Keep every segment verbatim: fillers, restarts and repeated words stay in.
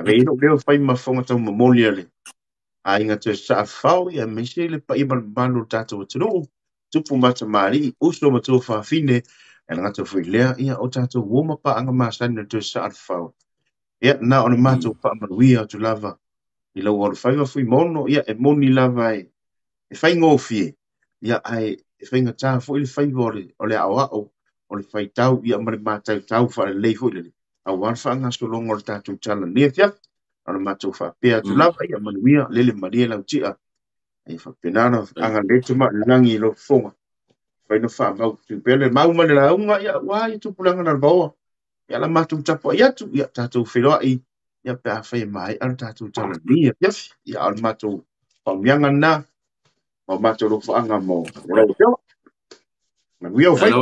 Ve no leo fai mafonga tau mamolia le. A inga te sa fao ia mese le pa ima manu tatou tunu. Tupu mata mari uso matua fafine. E ngata fui lea ia o tatou woma pa anga masani na te sa fao. Ia na ona matou pa manuia tu lava. I lau o fai wa fui mono ia e moni lava e. E fai ngofie. Ia ai e fai ngata fo ile fai vole o le au au. O le fai tau ia mare matau tau fa le lei fo ile. Au wan fa nga so longo le tatou tala nia tia. Ona matou fa pea tu lava ia manuia lele maria lau tia. Ai fa penana anga letu ma langi lo fonga. Fai no fa mau tu pele mau mane la unga ia wa i tu pulanga na bawa. Ia la matou tapo ia tu ia tatou feloa i. Ia pe a fai mai al tatou tala nia. Yes, ia al matou pamianga na. O matou lo fa anga mo. Manuia o fai.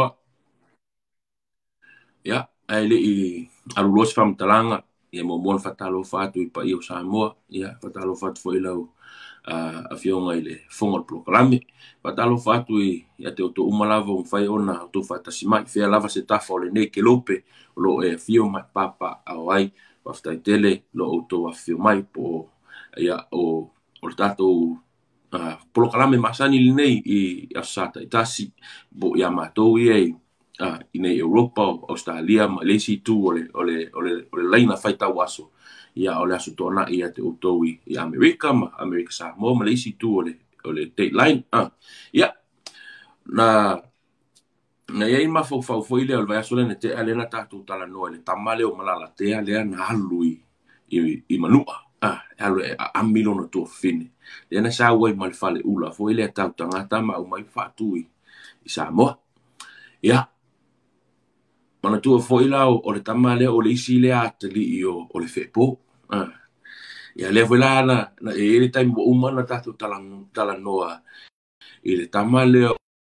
Ya, ai le i alulos fam talanga ia mo mo fa Talofa atu i pa i o Samoa ia fa Talofa atu foi lau a fionga ile fonga polokalame fa Talofa atu i ia te to umalava un fai ona to fa tasimai fe lava se tafa o lenei ke lope lo e fio mai papa ai fa sta tele lo to a fio mai po ia o o tato polokalame masani lenei i asata itasi bo ia matou i Ah, ine Europa, Australia, Malaysia tu ole ole ole ole laina fai tau aso. Ia ole aso tona ia te utoi i Amerika, ma Amerika Samoa, Malaysia tu ole ole date line. Ah, ia na na ia ima fo fo fo ile ole vai aso le te alena tatu tala no ele tamale o malala te ale na halui i i Manua. Ah, ale a milo no to fine. Ia na sa wai mal fale ula fo ile tau tangata ma o mai fatui i Samoa. Ia manatua foi la o le tamale o le isi le atali i o le fepo. Ah. Ia le foi la na na e le taimi mo umana tatu talang talanoa i le tamale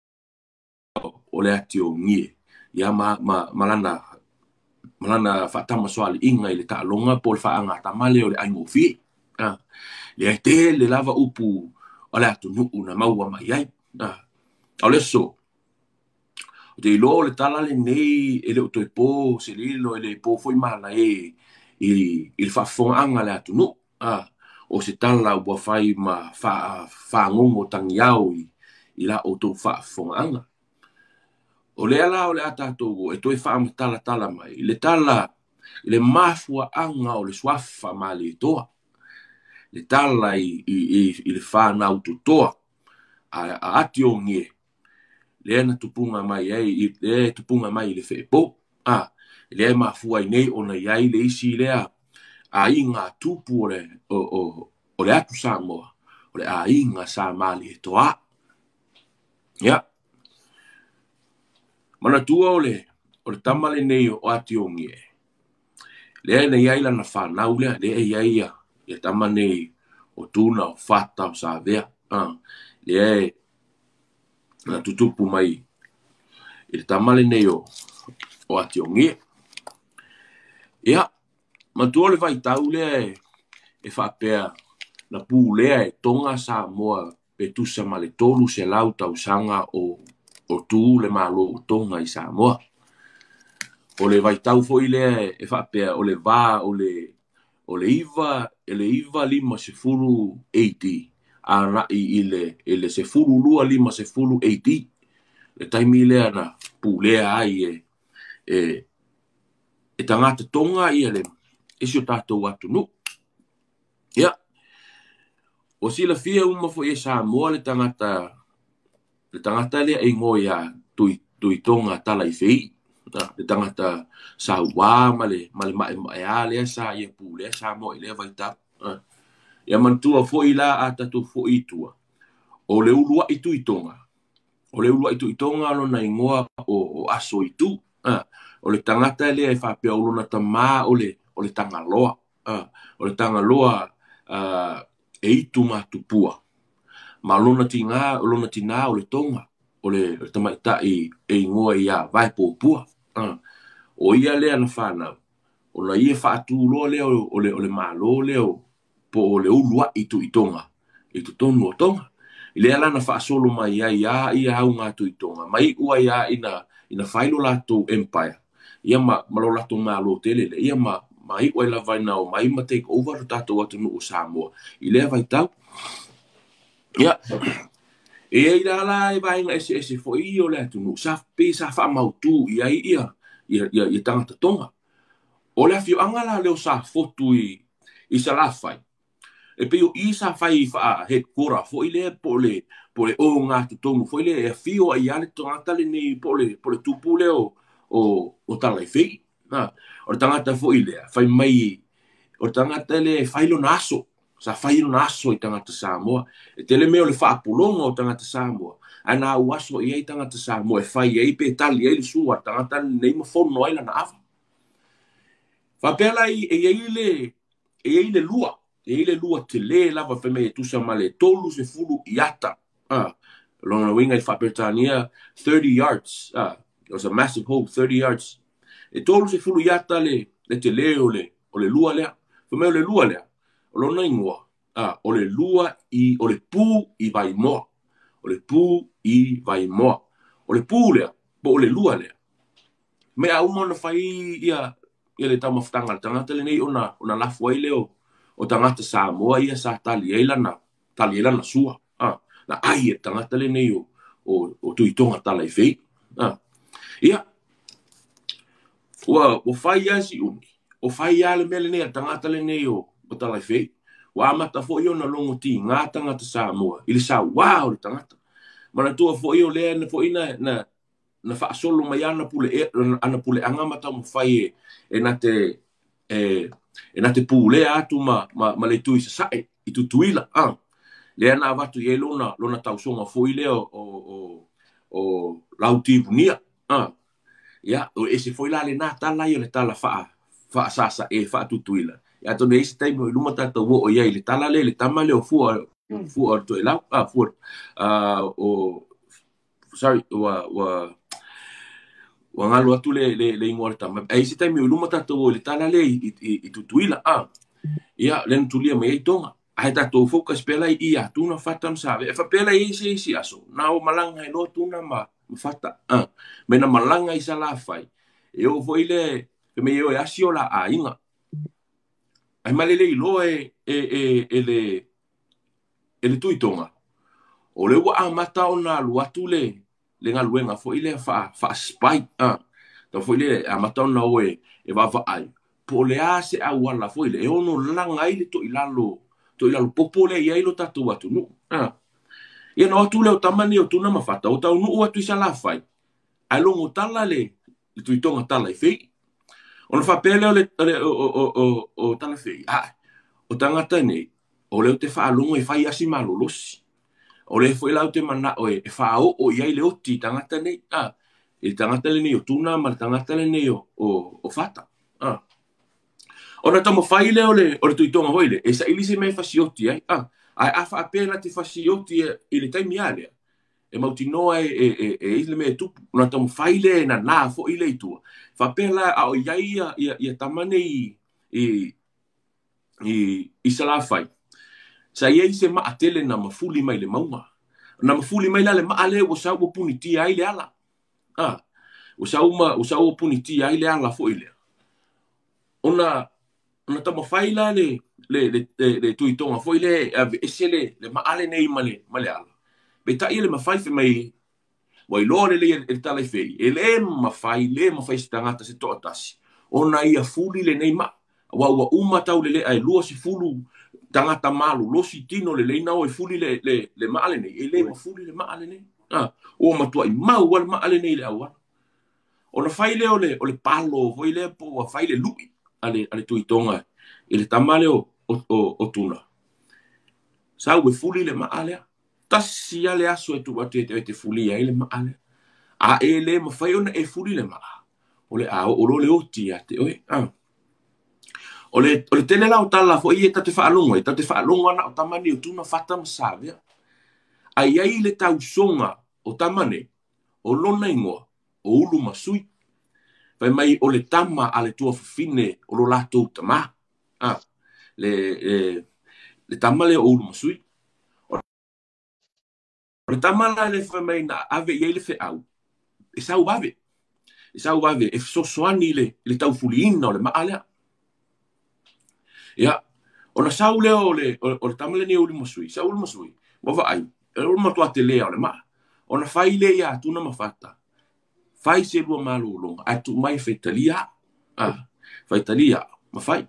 o le ati o ngie. Ia ma ma malana malana fatama soali inga i le talonga po le faanga tamale o le aingofi. Ah. Le te le lava upu o le ATUNUU na maua mai ai. Ah. O le so te ilo le tala lenei e le o toi po se lilo e le po foi mana e i il fafonga le ATUNUU ah o se tala ua fai ma fa fa ngongo tangiau i i la o to fafonga o le ala o le atato e toi fa tala tala mai le tala le Mafuaaga o le swafa Malietoa le tala i i i le fa na autotoa a ati o ngie le na tupunga mai ai i le tupunga mai le fepo ah le mafuaainei ona iai le isi le a inga tupu le o o o le atu Samoa o le a inga sa Malietoa ya manatua o le o le tamale nei o ati o ngie le na iai lana whanau le le iai ia ia tamane o tuna o fata o sa vea ah le na tutupu mai i tamale nei o o ati o ngie ia matua le vai tau le e whapea na pū lea e Tonga Samoa pe tusa ma le tolu se lau tau sanga o o tū le Malo o Tonga i Samoa o le vai tau foi le e whapea o le vā o le o le iva e le iva lima se furu eighty ana i le ele se furu lua lima se furu eighty le taimi lea na pū lea ai e e e tangata Tonga i le isi o tātou ATUNUU ia o sila fia uma fo e Samoa le tangata le tangata le e ngoia tui tui Tonga tala i fei le tangata Samoa ma le ma le mai mai a le sa ia pu le Samoa i le vai ta ia mantua fo i la a tatu fo i tua o le ulua i tui Tonga o le ulua i tui Tonga lo na ingoa o o aso i tu o le tangata le e fa pe o lona tama o le o le tangaloa o le tangaloa e itu matupua ma lona tinga o lona tina o le Tonga o le tamaita i e ngoa ia vai popua o ia le ana fana o na ia fa tu lo le o le o le Malo le o po o le ulua i tu i Tonga i tu tonu o Tonga i le ala na fa solo mai ia ia ia au ngā tu i Tonga mai ua ia ina ina failo lato empire ia ma malo lato Malo tele ia ma mai o la vai na o mai ma take over tatou atunuu o Samoa i le vai tau ia e ai la e vai nga ese ese fo i o le atunuu sa pe sa fa mautu ia ia ia ia ia tangata Tonga o le afio anga la le o sa fotu i i sa la fai e pe o i sa fai fa he kora fo i le po le po le o nga tu tonu fo i le e afio ai ale tangata le nei po le po le tupu le o o o tala fei na o tangata fo i le fai mai o tangata le fai lo naso sa fai lo naso i tangata Samoa e tele me o le fa pulonga o tangata Samoa ana waso i ai tangata Samoa e fai ai pe tali ai le sua tangata nei mo fono ai la na afa fa pela i e ai le e ai le lua e ai le lua te le lava fe me tu sa male tolu se fulu iata ah long winga i fa petania thirty yards ah it was a massive hole thirty yards e tolu se fulu iata le le te le o le o le lua le fe me o le lua le o lo na ingoa ah o le lua i o le pu i vai mo o le pu i vai mo o le pu le po o le lua le me a umo na fai ia ia le tama ftanga tangata le nei ona ona la foi le o o tangata Samoa ia sa tali ai lana tali lana sua ah na ai e tangata le nei o o o Tui Toga tala i fei ah ia wa o fai asi uni o fai ale mele nei tangata le nei o o tala i fei wa mata fo yo na longo ti nga tangata Samoa ile sa wow le tangata manatua fo yo le na fo ina na na fa solo mai ana pule e ana pule anga mata mo fai e na te e e na te pule atu ma ma ma le tui sasaa i Tutuila ah le ana watu ye lona lona tausonga fo ile o o o lautivunia ah ya o ese foi la le na tala yo le tala fa fa sasa e fa Tutuila ya to nei stai mo luma tata wo o ye le tala le le tamale o fu fu o toilalo ah fu ah o sorry wa wa wa ngalo atu le le le ingorta ma ai sita mi luma tata o le tala le i i Tutuila ah ia len tulia me Tonga ai tata o focus pela i atuna fatam sabe fa pela i si si aso na o malanga i lo tuna ma fata ah me na malanga i sala fai e o foi le me yo e asio la a inga ai malele i lo e e e ele ele Tui Toga o le wa amata ona lu atu le le ngaluenga fo ile fa fa spike ah to fo ile amata ona o e e va va ai po le ase a wala fo ile e ono langa ile to ilalo to ilalo popole ia ilo tatu atu nu ah ia no atu le o tamani o tuna mafata o tau nu atu isa la fai ai longo tala le le Tui Toga tala i fei ona fa pele o le o o o o tala fei ah o tangata nei o le te fa longo i fai asi malolosi o le foi lau te mana o e fafao o ia le oti tangata nei ah e tangata le nei o tuna ma tangata le nei o o fata ah ona tamo fai le o le o le Tui Toga hoile e sa ilise me fasioti ai ah ai afa apena te fasioti e le taimi ale e mautinoa e e e ile me tu ona tamo fai le na na fo ile tu fa pela a o ia ia ia tamane i i i sala fai sa ia se ma atele na mafuli mai le maua na mafuli mai le ma ale o sa o puniti ai le ala ah o sa uma o sa o puniti ai le ala fo ile ona ona tamo fai la le le le le Tui Toga fo ile esele le ma ale nei male male ala be ta ile ma fai fe mai wa ilo le le tala fei ele ma fai le ma fai stangata se to tasi ona ia fuli le nei ma wa wa uma tau le ai lua si fulu tangata Malo lo si tino le le nao e fuli le le le ma ale nei ele ma fuli le ma ale nei ah o ma tua i ma wal ma ale nei le awa ona fai le ole ole palo foi le po wa fai le lui ale ale Tui Toga ele tamale o o o tuna sa we fuli le ma ale tasi ale aso e tu ate te fuli ai le ma ale a ele ma fai ona e fuli le ma ole a o lo le oti ate oi ah ole ole tele la o tala fo i te fa longa te fa longa na tamani o tuna fata masave ai ai le tau songa o tamane o lona ingoa o ulu masui fai mai o le tama ale tua fine o lo lato tama ah le le tama le o ulu masui o le tama le fai mai na ave i le fe au e sau ave e sau ave e so soani le le tau fuliina o le ma ale ia ona sau lea o le o le tama lenei ulima sui sa ulima sui ua vaai e ulima tua te lea o le maa ona fai le ia atuna mafata fai se lua malōloga atu mai faitalia a faitalia mafai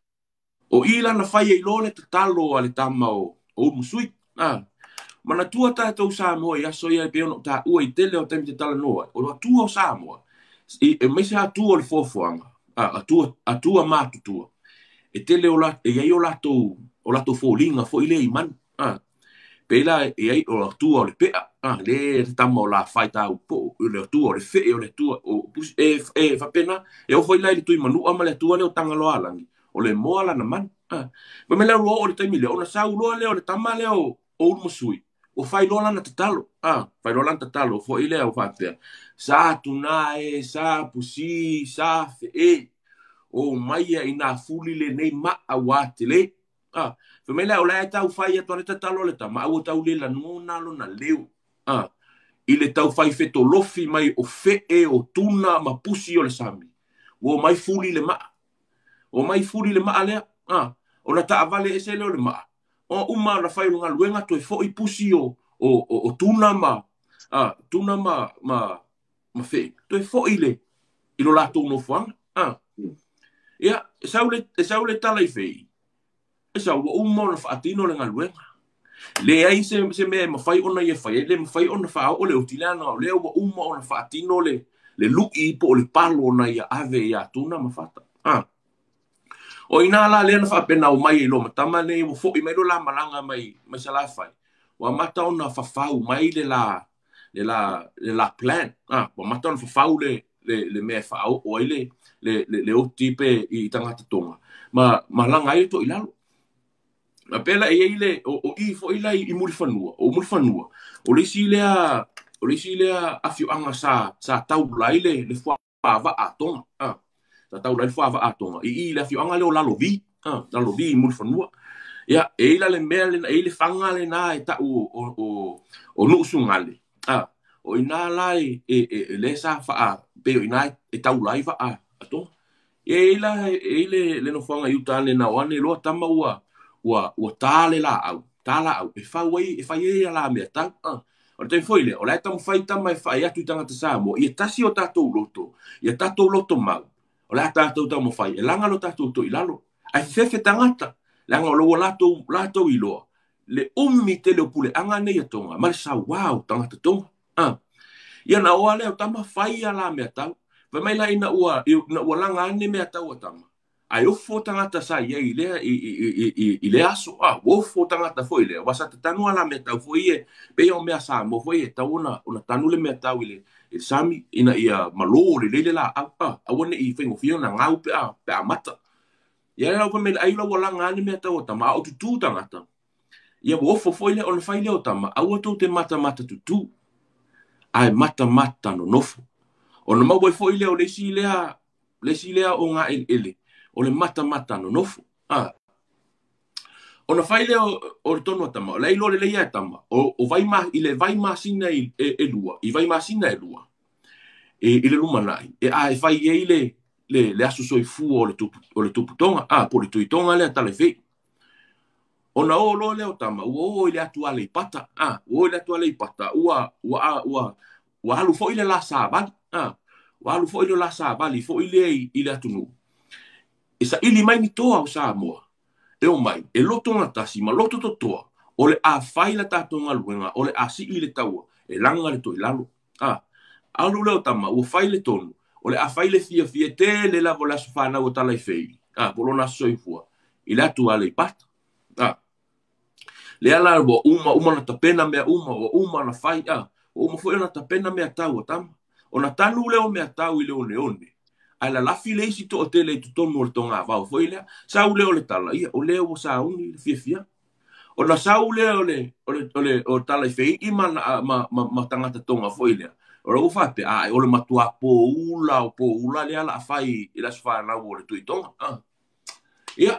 o i lana fai ai lo le tatalo a le tama o o ulima sui a manatua tatou Samoa i aso ia pe ona taʻua i tele o taimi te talanoa o atua o Samoa e maise atua o le fofoaga a atua atua matutua e tele o la e ai o latou o latou foliga foʻi le imani a pe la e ai o atua o le pea a le tama o la fai taupo o le atua o le fee o le atua o e e fapena e o foi lai le tui manua ma le atua le o tagaloalangi o le moa lana mani a ma me le ro o le taimi le ona sauloa le o le tama le o o uluma sui o fai lola na tatalo ah fai lola na tatalo fo ile o fatea sa tuna e sa pusi sa fe e o mai e ina fuli le nei ma awatele ah fe mele o la tau fai to le tatalo le tama o tau le la nona lo na leu ah ile tau fai feto lofi mai o fe e o tuna ma pusi o le sami o mai fuli le ma o mai fuli le ma le ah o na ta avale ese le ma o uma na fai lunga luenga to fo i pusi o o o tuna ma ah tuna ma ma ma fe to fo ile ilo la to no fang ah ya saule saule tala i fe e sa o uma na fa atino le luenga le ai se se me ma fai ona ye fai le ma fai ona fa o le utilana le o uma ona fa atino le le lu i po le palo na ya ave ya tuna ma fata ah o ina la le na fa pena o mai lo matama nei mo fo i mai lo la malanga mai mai sala fai wa mata ona fafao mai le la le la le la plan ah wa mata ona fafao le le le me fa o ile le le le o tipe i tangata tonga ma malanga i to ilalo na pela e ile o o i fo ila i muri fanua o muri fanua o le silea o le silea afio anga sa sa tau laile le fa va a tonga ah ta tau lai fa a tonga i i le afio anga le o lalo vi ah lalo vi muri fanua ya e ila le mea le e le fanga le na e ta o o o no sungale ah o ina lai e e le sa fa a pe ina e tau lai va a tonga e ila e le le no fanga yutane na wane lo tama ua ua ua tale la au tala au e fa wai e fa ye la me ta ah o te foi le o la tam fai tam mai fa ya tu tanga te Samoa i tasi o tatou loto ia tatou loto mau o la tatou tam fai e langa lo tatou to ilalo ai fefe tangata langa lo lato lato ilo le ummi te le pule anga nei tonga ma sa wow tangata tonga ah ia na o le tam fai ala me ta va mai la ina ua na ua langa ane me ta o tam ai o fo tangata sa ia i le i i i le aso ah o fo tangata foi le wa sa tanu ala me ta foi e pe o me sa mo foi e ta una una tanu le me ta ile e sami ina ia malo le le la ah ah wona i fengo fio na ngau pe ah pe mata ia la o me ai lo wala ngani me ta o ta ma o tu tangata ia o fo foi le on fai le o ta ma au to te mata mata tu tu ai mata mata no nofo o no ma foi foi le o le si le a le si le o nga ele o le mata mata no nofo ah ona fai le o tono tama le ilo le le tama o o vai ma ile vai ma sina e e lua i vai ma sina e lua e ile luma nai e ai fai e ile le le aso soi fu o le tupu o le tupu tonga ah po le Tui Toga le tale fe ona o lo le o tama o o ile atu ale pata ah o ile atu ale pata ua ua ua ua alu fo ile la sabali ah ua alu fo ile la sabali fo ile ile ATUNUU isa ili mai ni toa o Samoa e o mai e loto ngatasi ma loto to toa o le a faila tatonga luenga o le a si ile taua e langa le toilalo ah alu leo tama o faile tonu o le a faile fia fia te le la vola sofana o tala fei ah bolona soifua ila tu ale pat ah le ala bo uma uma na tapena me uma o uma na fai ah o uma foi na tapena me tau tama ona tanu leo me tau ile o leone ai la lafi le si to tele to tonu o tonga va foi le sa u le o le tala ia o le o sa uni fia fia o na sa u le o le o le o le o tala fei i ma ma ma tangata tonga foi le o lo fa pe ai o le matua po ula o po ula le ala fai ila sfa na o le Tui Toga ah ia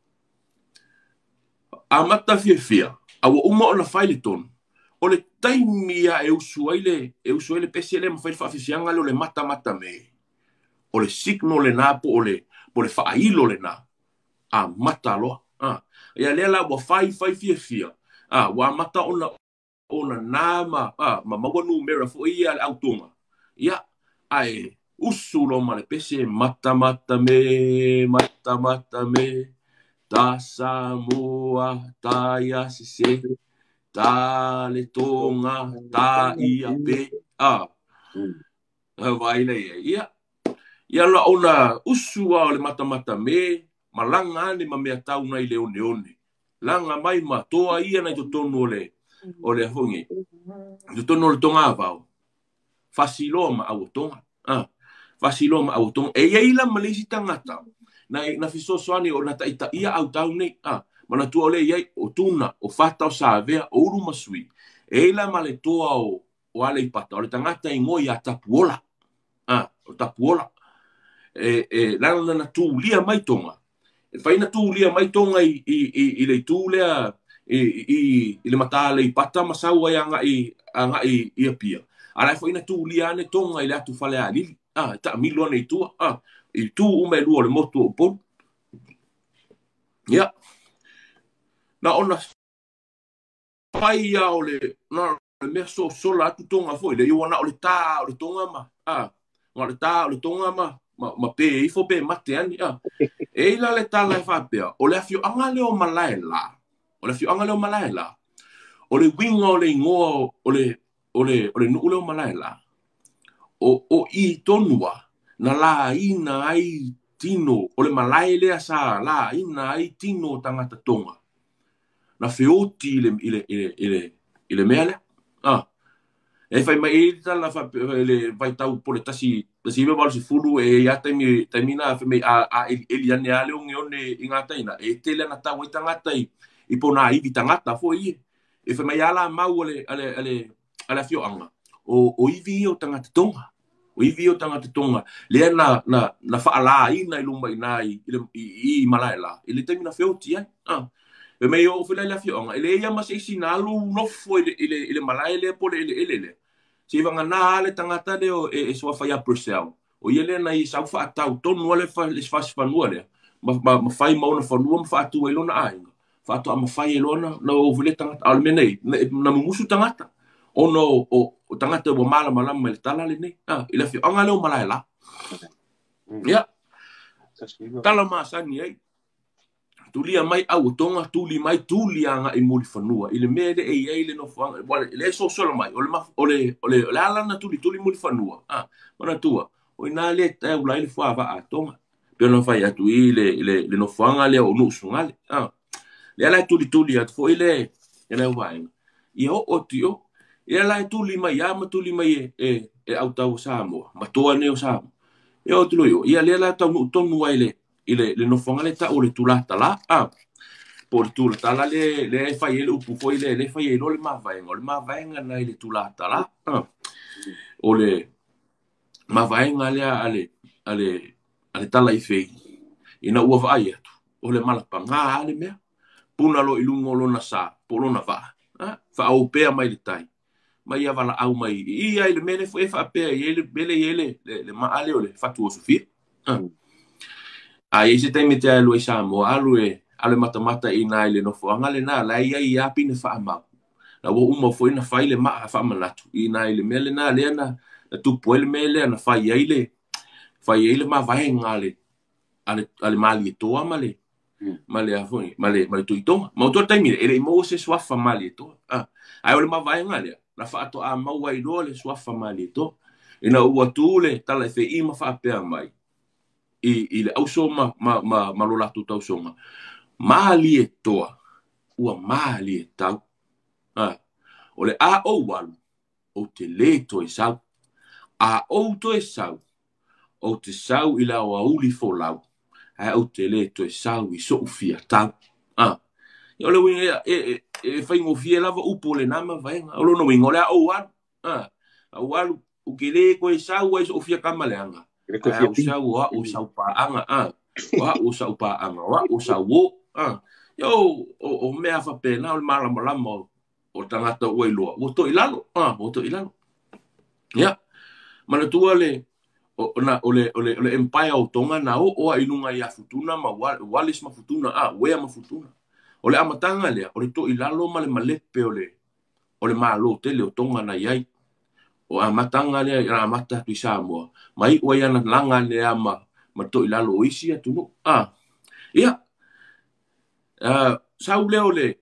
a mata fia fia a o uma o na fai le ton o le taimia e usuaile e usuaile pese le ma fai fa fisianga le mata mata me o le signo le na po o le po le faailo le na a mata loa. Ah, ia lea la wa fai fai fia fia. Ah, wa mata ona ona nama ah ma ma wanu mera fo ia au Tonga. Ia ai usu lo ma le pese mata mata me mata mata me ta Samoa ta eseese ta le Tonga ta ia pe ah vai le ia ia la ona usu wa le mata mata me malanga ni ma me tau nai le one one langa mai ma toa ia na to tonu le o le hongi to tonu le Tonga vau fasilo ma au Tonga ah fasilo ma au Tonga e ia la malisi tangata na na fisosoani o na taita ia au tau nei ah mana tu ole ia o tuna o fata o savea o uru masui e la Malietoa o o ale pata o le tangata i ngoi a tapuola ah o tapuola e e la na tu lia mai Tonga e faina tu lia mai Tonga i i i le tu lea i i i le mata le pata masau ai anga i anga i ia pia ala faina tu lia ne Tonga i le atu fale ali ah ta milo nei tu ah i tu o me lu le moto o pon ya na ona pai ya o le na me so so la tu Tonga foi le yo na o le ta o le Tonga ma ah o le ta o le Tonga ma ma ma pe i fo pe mate ani ah e la le tala e fa pe o le afio anga le o malai la o le afio anga le o malai la o le winga o le ngoa o le o le o le nu le o malai la o o i tonua na la ina ai tino o le malai le sa la ina ai tino tangata Tonga na feoti ile ile ile ile ile mele ah e fai mai e tala fa le vai tau po le tasi tasi me vale si fulu e ya temi termina fa me a a ele ane ale o ngone ingata ina e tele na tau i tangata i i pona i tangata fo i e fa mai ala mau ale ale ale ala fio anga o o i vi o tangata Tonga o i vi o tangata Tonga le na na na fa ala ina i lumba ina i i malaila ele termina feoti ai ah e me o fela la fio anga ele ia mas isinalu no foi ele ele malaile po ele ele ele se vanga na ale tangata de o e so fa ya persel o ele na i sa fa tau tonu ale fa les fa fa no ale ma ma fai ma ona fa no fa tu ele na ai fa tu ma fai ele na no vole tangata al menei na musu tangata o no o tangata o mala mala ma tala le nei ah ele fio anga le o malaila ya tala ma sani ai tulia mai au Tonga tuli mai tuli anga i muli fanua ile mele e ia ile no fanga wala le so solo mai ole ma ole ole la ala na tuli tuli muli fanua ah mana tua o ina le ta ula ile fa va a Tonga pe no fa ya tu ile ile le no fanga le o no sungale ah le ala tuli tuli at fo ile ele wa i o o tio ile la tuli mai ya ma tuli mai e e au tau Samoa ma toa ne o Samoa e o tulo yo ia le la tau tonu ile ile le no fonga le ta o le tula tala ah por tula tala le le fai ele upu foi le le fai ele le mavaega le mavaega na ile tula tala ah o le mavaega le ale ale ale tala i fei ina ua vai atu o le malapanga ale mea puna lo ilungo lo na sa polo na va ah fa au pe mai le tai mai ia vala au mai ia ile mele foi fa pe ele bele ele le ma ale o le fatu o sofia ah a ese te mete a lui Samoa alu e ale mata mata ina ile no fo ngale na la ia ia pine fa ma la wo uma foi na faile ma fa manatu ina ile mele na le na tu poel mele na fa ile fa ile ma vai ngale ale ale Malietoa male male a foi male male Tui Toga ma to taimi ele mo se swafa Malietoa ah ai ole ma vai ngale na fa to a ma wai do le swafa Malietoa ina ua tule tala fe ima fa pe mai i i le auso ma ma ma ma lo latu tau songa Malietoa ua Malietau ah o le a o walu o te le to e sau a o to e sau o te sau i la o uli fo lau a o te le to e sau i so fia tau ah yo le winga e e e fai ngo fia lava upo le nama vai o lo no winga le a o walu ah a walu o ke le ko e sau e so fia kamaleanga a o sau o sau pa anga ah wa o sau pa anga wa o sau wo ah yo o o mea fa pe na o mala mala mo o tangata o ilo o to ilalo ah o to ilalo ya mana tua le ona ole ole ole empire o Tonga na o o inunga ia futuna ma walis ma futuna a wea ma futuna ole amatanga le ole to ilalo male malepe ole ole Malo tele o Tonga na yai o amatanga le ra amata tu Samoa mai o ia na langa le ama ma to ilalo o isi atunu a ia a saule ole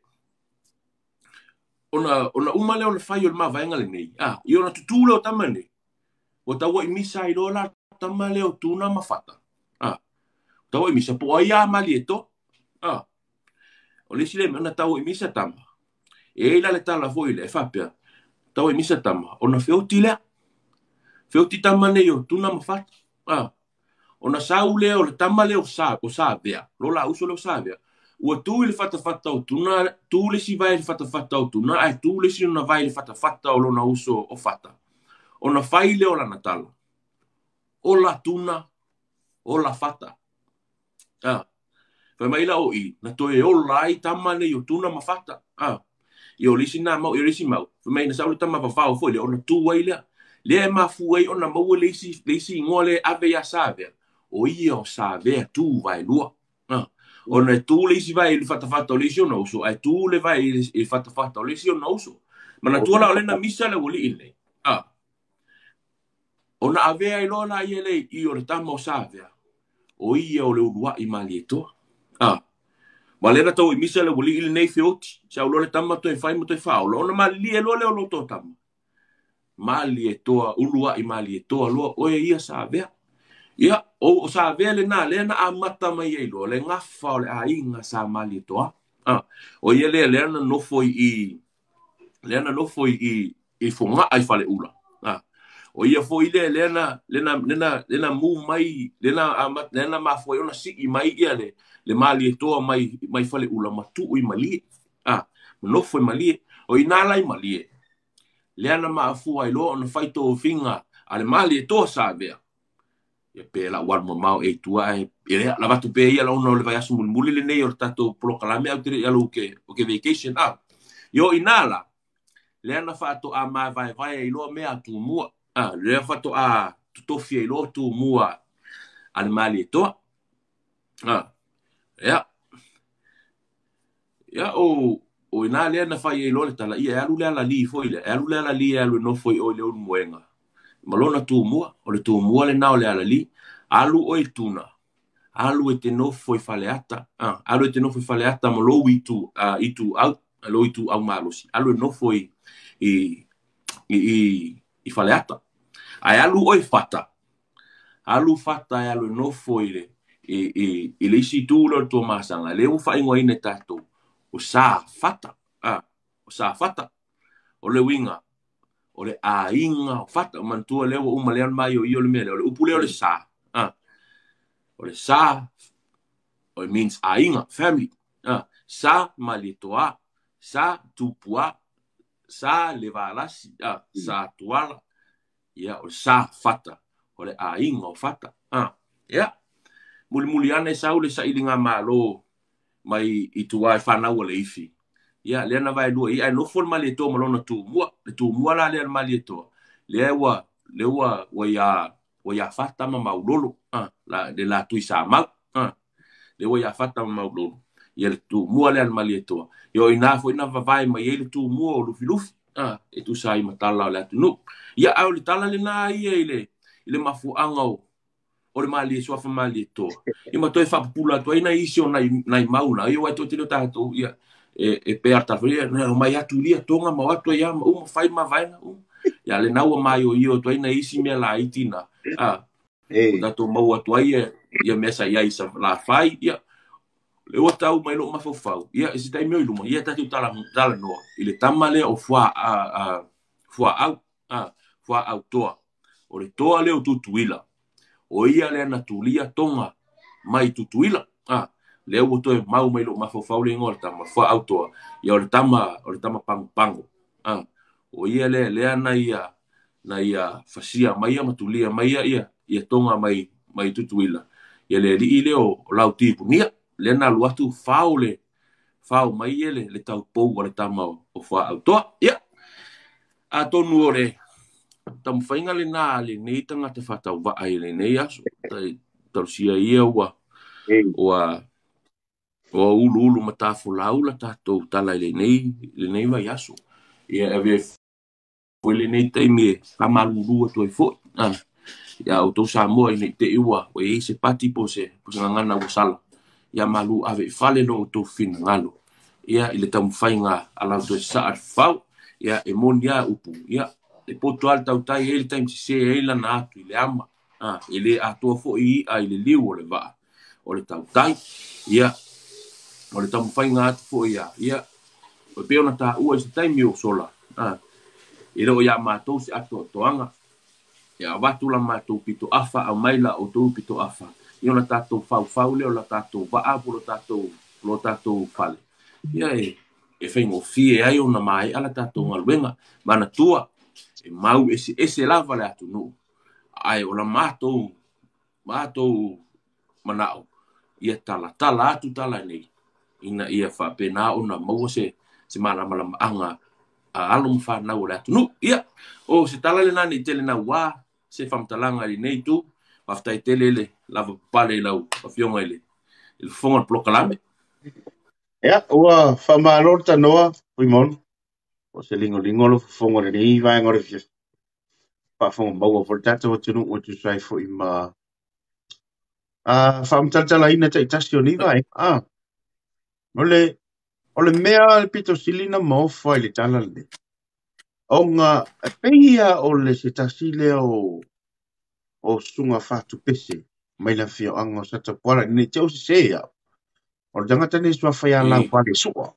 ona ona umale ole fai ole mavaega lenei a i ona tutule o tamane o taua i misa i rola tama leo tuna mafata. Ah. Taua i misa po ia Malietoa. Ah. O le sile me ona taua i misa tama. E ila le tala foi le fapia. Taua i misa tama. Ona feuti lea. Feuti tama ne yo tuna mafata. Ah. Ona sau leo le tama leo sa o sa vea. Lola uso leo sa vea. Ua tu le fata fata o tuna. Tu le si vai le fata fata o tuna. Ai tu le si ona vai le fata fata o lona uso o fata. Ona fai leo la natala. O la tuna, o la fata. Ah. Fa mai la o i, na to e o lai tama ne yo tuna ma fata. Ah. Yo lisi na mau, yo lisi mau. Fa mai na sa o le tama vavau foi le, o na tu wai lea. Le ma fuai o na mau lisi, lisi ngole ave ya savea. O i o savea tu vai lua. Ah. O na tu lisi vai le fata fata o lisi o na uso. Ai tu le vai le fata fata o lisi o na uso. Ma na tu la o le na misa le woli ile. Ah. Ona avea i lola i elei i o le tama o savea. O ia o le urua i Malietoa. Ah. Ma lena tau i misa le wali ili nei feoti. Sa ulo le tama to e fai mo to e fao. Ona ma li e lo le o lo to tama. Malietoa, urua i Malietoa loa. O e ia savea. Ia, o, o savea le na, le na amata mai e lo. Le ngafa o le a inga sa Malietoa. Ah. O ia le le na nofo i, le na nofo i, i fonga ai fale ula. Ah. O ia foi le lena lena lena lena mu mai lena amat lena ma foi ona si i mai ia le le Malietoa mai mai fale ula matu i mali ah no foi mali o ina lai mali lena ma fu ai lo ona fai to finga ale Malietoa savea e pe la war mo mau e tua e la vatu pe ia la ona le vai asu mulmuli le nei o tato polokalame au tiri alu ke o ke vacation ah yo inala lena fa to a mai vai vai i lo me atu mua. Ah, le fato a tutofi e lo tu mua al Malietoa. Ah, ya. Ya o o ina le na fai e lo le tala ia alu le ala li foi le alu le ala li alu no foi o le un moenga. Malona tu mua o le tu mua le na o le ala li alu o tuna. Alu e te no foi faleata. Ah, alu e te no foi faleata mo lo itu a itu au lo itu au malosi. Alu no foi i i i faleata. Ai alu oi fata. Alu fata e alu no foile. E, e, e le isi tūlo to masanga. Le u whai ngoi ne tato. O sa fata. Ah, o sa fata. O le winga. O le a inga o fata. O mantua leo o umalean mai o i o le mele. O le upule o le sa. Ah. O le sa. O it means a inga. Family. Ah. Sa Malietoa. Sa tupua. Sa levalasi. Ah. Sa tuala. Ia o sa fata o le a inga o fata ah ia muli muli ana sa o le sa ilinga Malo mai i tua fa na o le ifi ia le na vai lu ia no fol Malietoa malona tu mua le tu mua la le Malietoa le wa le wa wa ya wa ya fata ma maulolo ah la de la tui sa ma ah le wa ya fata ma maulolo ia le tu mua le Malietoa yo ina fo ina va vai mai le tu mua o lufi lufi ah e tu sai matala le ATUNUU ia au le tala le na ia ile ile Mafuaaga o o le mali so fa Malietoa i ma toi fa pula toi na isi o nai nai mauna ia wa to te ta to ia e e pe arta ia na mai atu lia Tonga ma watu ia o ma fai ma vai na ia le na o mai o io toi na isi me la itina ah e da to mau atu ia ia mesa ia isa la fai ia le o tau mai lo mafafao ia isi tai meu luma ia tatu tala tala no ile tamale o fua a a fua au a fua au toa o le toa le o Tutuila o ia le na tulia Tonga mai Tutuila a le o to mau mai lo mafafao le ngol tama fua au toa ia o le tama o le tama pang pango a o ia le le na ia na ia fasia mai ia matulia mai ia ia Tonga mai mai Tutuila ia le li ile o lau tipunia le na luatu fao le fao mai ele le tau pou o le tama o fua au toa ia a tonu o le tam whainga le nā le nei tanga te whatau wa ai le nei aso. Tai tarusia ia ua, ua, ua ulu ulu ma tāwhulau la tātou tala le nei, le nei vai aso. Ia ewe fwe le nei taimi e kamalulua toi fo. Ah, ia o tau Samoa i nei te iwa, o e se pati po se, po se ngangana o sala. Ia malu ave fale lo o tau fina ngalo. Ia i le tamu whainga alau toi sa at fau. Ia e monia upu. Ia e poto al tau tai e le taimi se se e la na atu i le ama. Ah, e le atua fo i a i le liu o le vaa. O le tau tai. Ia o le tamu whainga atu fo ia. Ia o peo na ta ua i se taimi o sola. Ah, e reo ia mātou se atu o toanga. Ia watu la mātou pito afa au maila o tau pito afa. Ia na tātou fau fau leo la tātou vaa po lo tātou lo tātou fale. Ia e e whaingo fie ai o na mai ala tātou ngaluenga. Manatua e mau ese ese lava le ATUNUU. Ai o la mātou mātou manao. Ia tala tala atu tala nei. Ina ia whapena o na maua se se malama lama anga a alo mwhanau le ATUNUU. Ia o se tala le nani tele na wā se whamtalanga li nei tu. Waftai tele le lava pale lau whawhionga ele. Il fonga polokalame. Ia, ua whamalota noa, puimon. O se lingo lingo lo fonga le nei vai ngore fia. Pa fonga maua for tata o tunu o tu sai fo i ma. Ah, whamtaltala ina ta itasio ni vai. Ah, ole, ole mea le pito silina mo fai le tala le. O nga, peia o le se tasile o o sunga fatu pese. Mai la fia anga sa ta puara ni te o se se ia. O le tangata ni sua whai a lau pare sua.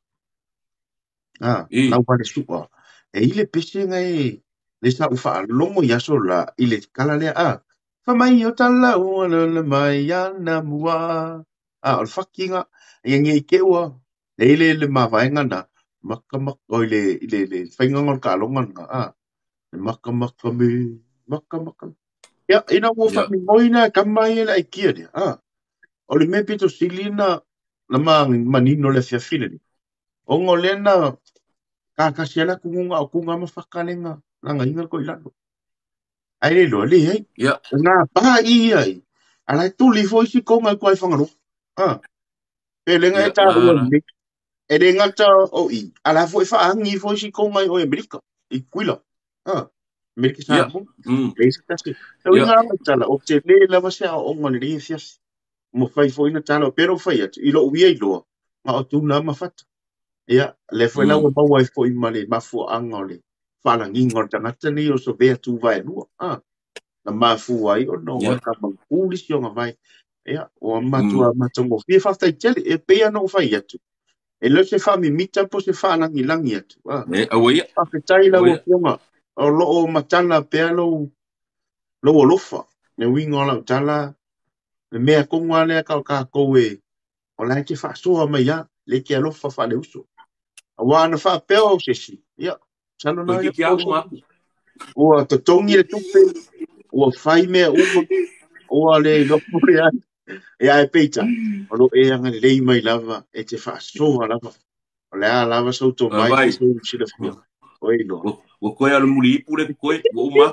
Ah, lau pare sua. E ile pese ngai le sa ufa longo ya so la ile kala le a. Fa mai o tala o le le mai ana mua. Ah, o fakinga e ngi ke ua. Le ile le mavaega na maka maka o ile ile le whainga ngon ka longa nga. Ah, le maka maka me maka maka. Ya, ina wo fa mi moina kamai la ikia ni. Ah. O le me pito silina na manino le fiafile ni. O ngolena ka kasiala kunga o kunga mawhakalenga na ngainga ko ilano. Ai le lo le hei. Nga pa i ai. Ala tuli foi si konga ko ai whangaro. Ah. E le ngai ta ua ni. E le ngata o i. Ala foi whaangi foi si konga o Amerika. I kuila. Ah. Amerika sa mo. Le sa tasi. Tau inga ama tala. O te le lava sea o ngani le fiasi. Mo fai foi na tala pero fai atu i lo uia i loa ma o tuna ma fata ia le foi la wa wa foi male Mafuaaga o le fala ngingo tangata ni o so vea tu vai lua ah na mafu ai o no wa ka ma kuli si o vai ia o matua matongo fi fa tai tele e pe no fai atu e lo se fa mi mita po se fa langi langi atu ah e awe fa tai la o fonga o lo o matana pe lo lo lofa ne wingo la tala le mea konga le ka ka ko e o la te fa so ma ya le ke lo fa fa le uso a wa na fa pe o se si ya sano na ya o to tongi le tupe o fai me o o le lo puria ya e peita o lo e anga le mai lava e te fa so lava o le a lava so to mai te so si le fia o e lo o ko ya lo muri pure ko o ma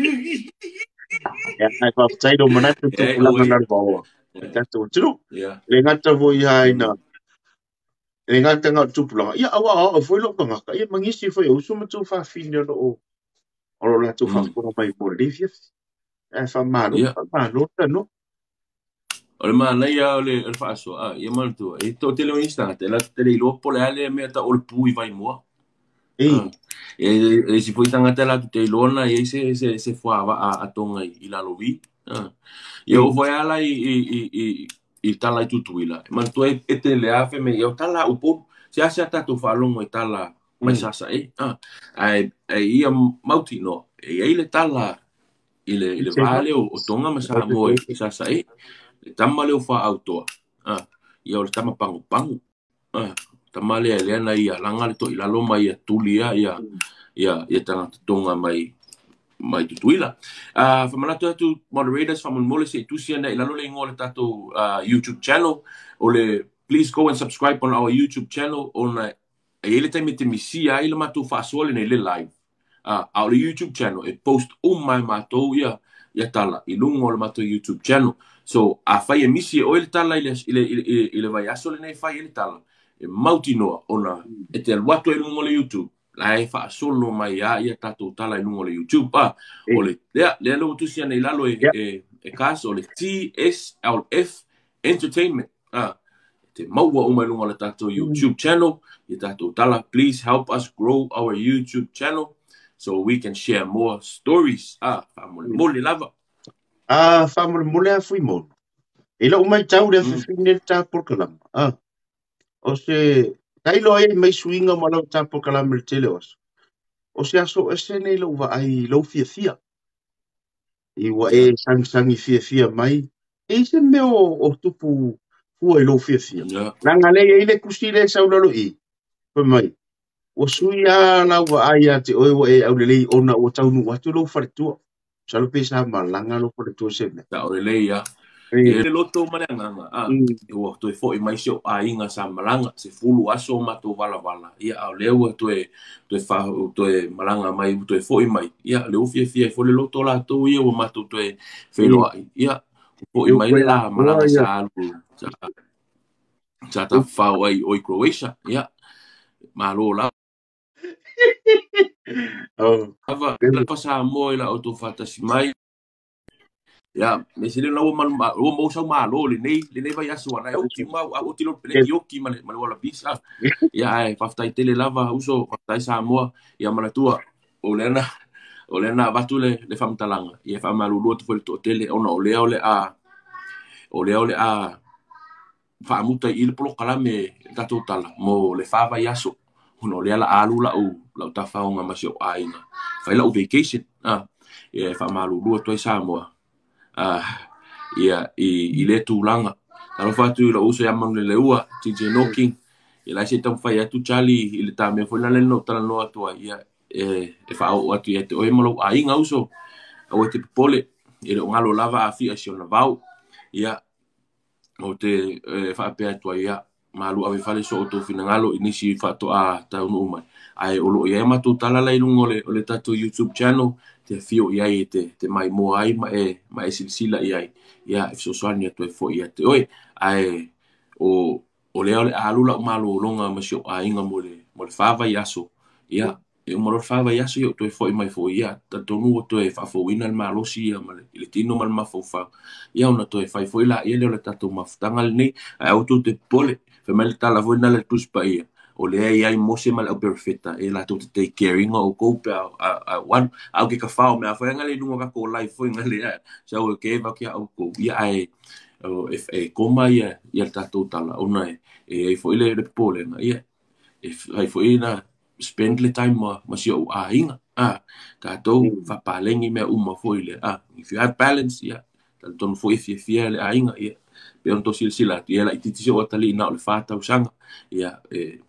ya ai fa tai do mana tu tu la na ba ka to tru le ngata vo ya ina le ngata nga tu pula ia awa o foi lo nga ka ia mangisi foi o sumo tu fa fino o o la tu fa ko mai por livia e fa malo fa malo no o le mana ia o le fa so a ia mal tu e to tele o instante la tele lo po le ale me ta o le pui vai mo e e si foi tanga tela tu te lona e se se se foi a a Tonga i la lovi ia o foi ala i i i i tala i Tutuila man tu e te le afe me ia tala o po se asa ta tu fa longo i tala mai sasaa e ah ai ai ia mauti no e ai le tala ile ile vale o Tonga ma Samoa i sasaa e tama le fa auto ah ia o le tama pangu pangu ah tama le le na ia langa le to ila lo mai tulia ia ia ia tanga Tonga mai mai Tutuila ah fa manatu tu moderators fa mole se tu siana ila lo le ngole tato YouTube channel o le please go and subscribe on our YouTube channel on ele te mite misia ile matu fa sole nei le live Ah, au le YouTube channel e post um mai matou ia ia tala i lunga o le matou YouTube channel. So a fai e misi o ele tala ile ile ile ile vai aso le nei fai ele tala e mauti noa ona e te alwatu e lunga o le YouTube. La e fa solo mai ia ia tatou tala i lunga o le YouTube pa o le lea lea lo tusia nei lalo e e e kaso o le T S L F Entertainment. Ah, te maua o mai lunga o le tatou YouTube channel i tatou tala. Please help us grow our YouTube channel so we can share more stories. Ah, famole mole lava. Ah, famole mole a fui mo. E lo mai tau le fifine ta polokalame. Ah. O se tailo e mai swinga ma lo ta polokalame le tele os. O se aso e se nei lo va ai lo fia fia. I wa e sang sang i fia fia mai. E se me o o tupu fu e lo fia fia. Nanga le e le kusile sa lo i. Pa mai. O suia la wa ai a te oe wa e au le lei ona o taunu watu lo faritua. Salo pesa malanga lo faritua se me. Ta o le lei ya. E le loto mananga ah e o to fo i mai sio a inga sa malanga se fulu aso ma to vala vala ia au leo to e to fa to e malanga mai to fo i mai ia le ufie fie fo le loto la to ia o ma to to e felo ia fo i mai la malanga sa alu sa sa ta fa o i Croatia ia malo la oh ava la pasa mo la auto fatasi mai ya me sile na woman o mo sa malo le nei le nei vai aso ana o ti ma o ti lo pele ki o ki ma ma wala pisa ya e fa tai tele lava uso tai Samoa ya manatua o lena o lena batule le fam talanga e fa malu lo to to tele ona o le ole a o le ole a fa muta il polokalame tatou tala mo le fa vai aso uno le ala alu la o la ta fa nga ma sio aina fa la vacation ah e fa malu lo to Samoa ah ia i i le tūlanga Talofa tu la uso ya mang le leua ti je knocking i la se tam fai atu chali i le tame fo na le no tala no atu ia e e fa o atu ia te o malo a inga uso o te pole i le ngalo lava a fi asio na vau ia o te fa pe atu ia malu ave fale so to fina ngalo inisi fa to a ta no mai ai o lo ia ma tu tala la ilungo le o le tatu YouTube channel te fio ia i te te mai mo ai ma e ma e silsila ia ia e so soani to e fo ia te oi ai o o le ole alula malo longa ma sio a inga mo le mo le fava iaso ia e mo le fava iaso yo to e fo mai fo ia ta tonu to e fa fo ina malo si ia ma le tino mal ma fo fa ia ona to e fai fo ila ia le ole tatu mafutanga le nei ai auto te pole fe mal tala vo na le tuspa ia o le ai ai mo se mal perfecta e la to te take caring o ko pa a one au ke ka fa me a fa ngale dunga ka ko life fo ngale ya sa o ke va ke au ko ia ai o if e koma ia ia tatu tala ona e e fo ile le pole na ia if ai fo ina spend le time ma ma si o a inga a ka to fa palengi me uma fo ile a if you have balance ia tal ton fo if if le a inga ia pe on to silsila ia la ititi o tali na le fata usanga ia e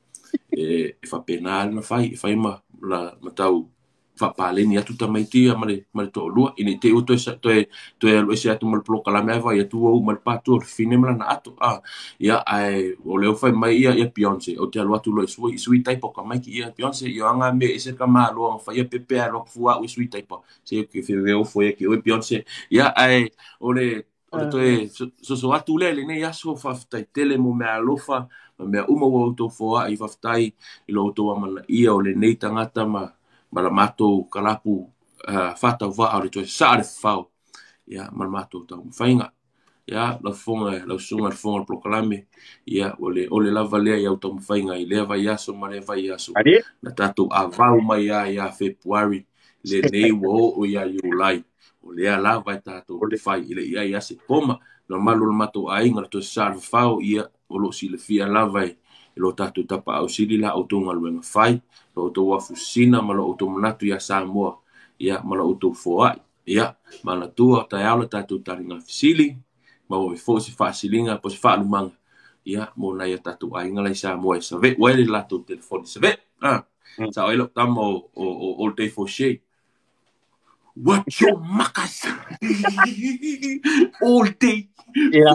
e fa penal na fai fai ma la matau fa paleni atu tamaiti male male to lua ini te uto to to lo ese atu mal polokalame va ia tu o mal patu fine mala na atu ah ia ai o le fai mai ia ia Beyonce o te atu lo sui sui type ko mai ki ia Beyonce yo anga me ese kama lo fa ia pepe lo fua o sui type se que fe veo foi que o Beyonce ia ai o le o le to so so atu le ne ia so fa tai tele mo me alofa me uma o to fo ai fa tai i lo to mana ia o le nei tangata ma mala matou kalapu fata va au to sa le fao ya mal matou tau fainga ya la fonga la sunga fonga polokalame ya ole ole lava le ya to fainga i le vai aso ma le vai aso na tatu avau mai ya ya February le nei wo o ya July o le ala vai tatu fai ile ya ya se poma normal lo matou ai ngal to sa le fao ia o lo si le fia lava lo tatu tapa au sili la o tonga lo fai lo to wa fusina ma lo to manatu ya Samoa ya ma lo to foa ya manatua ta ya lo tatu taringa fisili ma o fo si fasilinga po si fa lumanga ya mo na ya tatu ai ngala Samoa sa ve wa le la to telefone sa ve ah sa o lo tamo o all day for shade what your makas all day ya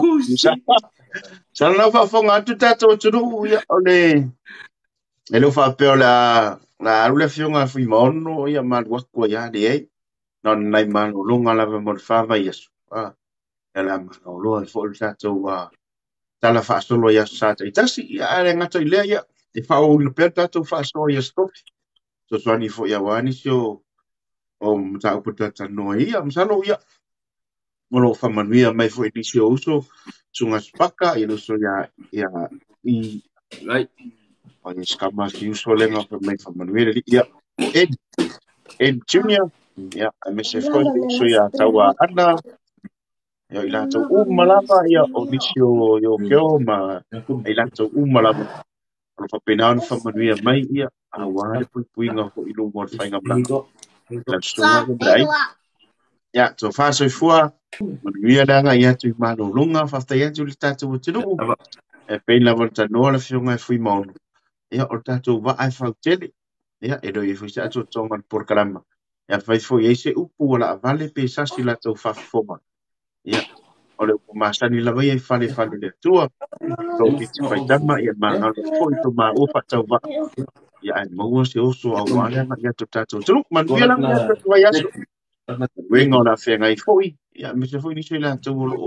sana fa fonga tu tato tu ya ole ele fa pe la na ule fionga fui maono ia maluako ia de ai non nai mano longa lava mo fava yesu ah ela mano lo fo sa to wa tala fa solo ya sa tai tasi ia ale ngato ile ia e fa o no per tato fa solo ya stop so so ni fo ya wani sio o mta o puta no ia msalo ia mo fa manuia mai fo edisio uso sunga spaka ia no so ya ya i right o ni skama si uso lenga fa mai fa manuia ia o ed ed junior ya me se fo so ya tawa ana yo ila to umalava ya onisio yo keo ma ila to umalava lo fa penan fa manuia mai ia awale pui pui nga ko ilo mo fa nga blanco la stonga ko drai ya to fa so fua manuia da nga ya tu malo longa fa sta ya tu lita tu tu e pe la volta no la fionga fui mau ya o tato va ai fa tele ya e do i fu sa to tonga por kalama ya fa fo ye se upu wala vale pe sa sila to fa foma ya o le masani la vai fale fale le tua to piti fai tama ia manga le foi to ma o fa tau va ia ai mo se o so au ale na ia to tato tru man ia la ia to vai aso wenga na fe ngai foi ia me se foi ni se la to o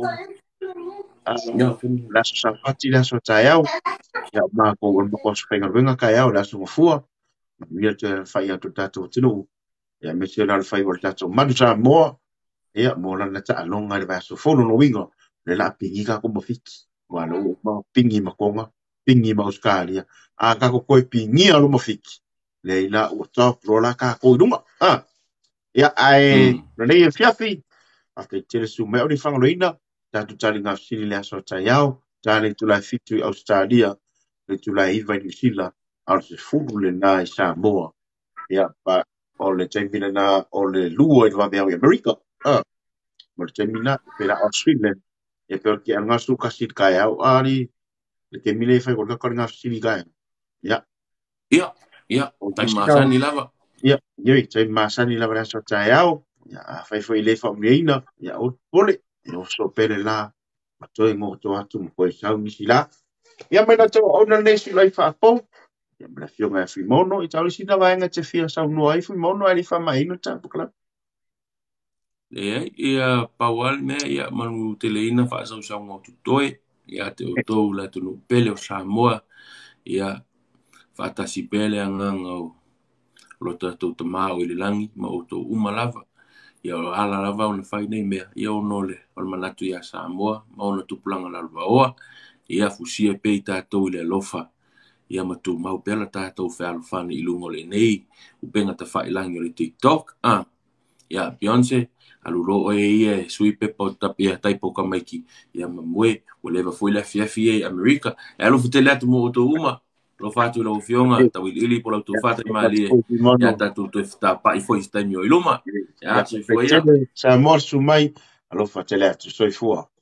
la so sa pati la so taiau ia ma ko o mo ko se fenga wenga kai au la so fua ia te fai to tato tru ia me se la fai o tato man sa mo ia mo la na ta longa le va so fo no wingo le la pingi ka ko mo fiki wala o ma pingi ma konga pingi ma Australia a ka ko koi pingi a lo mo fiki le ila o top rola ka ko dunga ah ia ai no nei fiafi a ke tele su me o ni fanga loina ta tu tali nga sili le so ta yao ta le tu la fitu Australia le tu la iva ni sila al se fulu le na i Samoa ia pa o le temina na o le luo i va be America ah mo le temina pe la Australia e pe ki anga su ka sit ka yao ali le ke mile fai ko ka nga sili ka ya ia ia o tai disita masani lava ya yo i tai masani la bra so ta yao ya fai foi le fa meina ya o pole yo so pele la ma to ngo to atu mo ko sa mi sila ya me na to ona ne si lai fa po ya me la fio nga fi mono i tau sina va nga te fia sa no ai fi mono ali fa mai no ta po kla e ia pawal me ia manu teleina fa so sa ngo tutoe ia te o tou la tu pele o Samoa ia fa tasi pele anga o lo tatou tamao i le langi ma o tou umalava ia o ala lava ona fai nei mea ia o nole o le manatu ia Samoa ma ona tupulanga la vaoa ia fusia pe i tatou i le alofa ia matu mau pela tatou fe alofani i lungo le nei upenga ta fai langi o le TikTok ah ia Beyonce aluro o e ia sui pepa o tapia taipo kamaiki ia mamue o leva foi la fia fia i Amerika e alofu tele atu mo o tou uma lo fatu lo fionga ta wil ili po lo tu fata mali ya ta tu tu sta pa i foi sta mio iluma ya ya se pe foi ya tele sa mor su mai alo fa tele atu so i fua